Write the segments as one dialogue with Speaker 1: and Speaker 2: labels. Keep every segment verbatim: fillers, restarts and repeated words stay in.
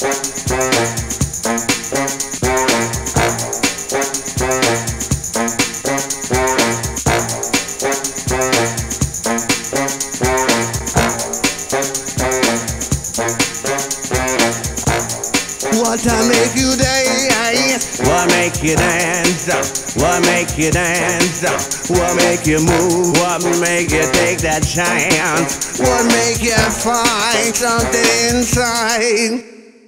Speaker 1: What make you dance? What make you dance? What make you dance? What make you move? What make you take that chance? What make you find something inside?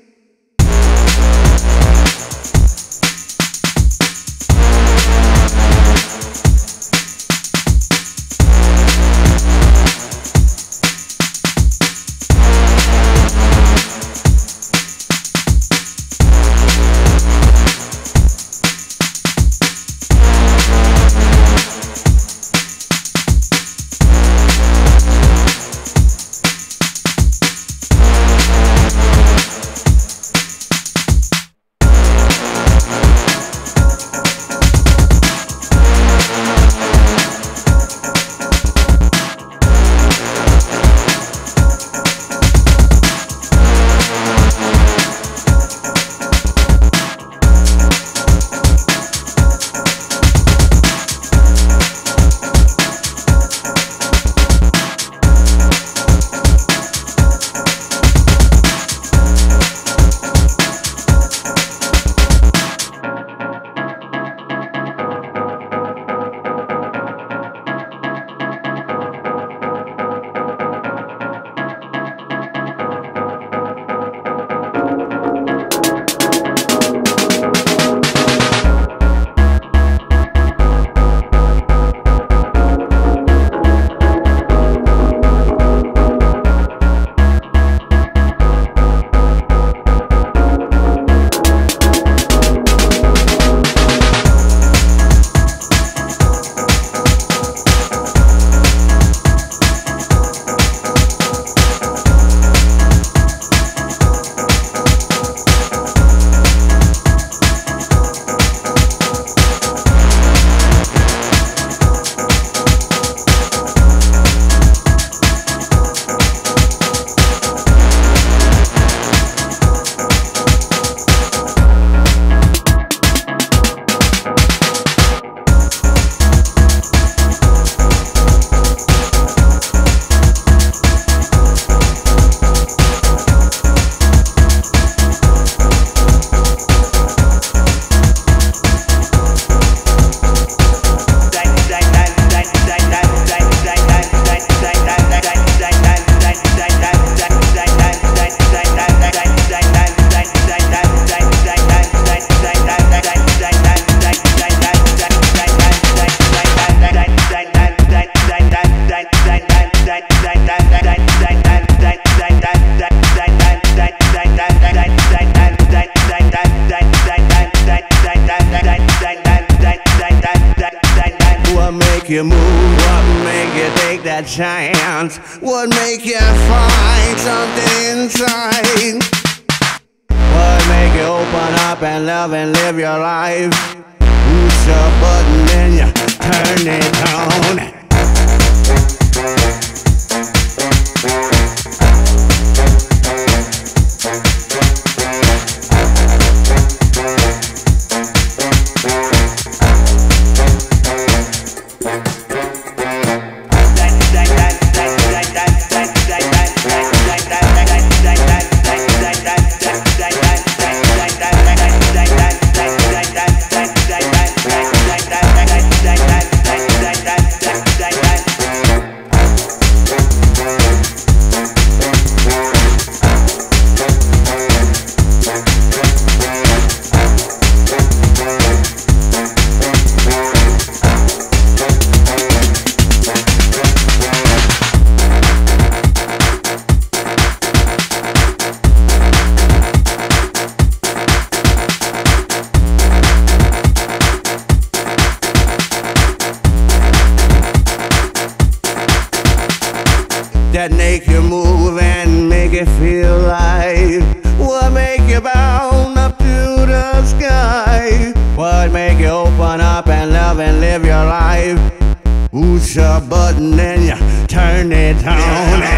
Speaker 1: You move, what make you take that chance? What make you find something inside? What make you open up and love and live your life? Push your button and you turn it on. That make you move and make you feel alive? What make you bound up to the sky? What make you open up and love and live your life? Push a button and you turn it on.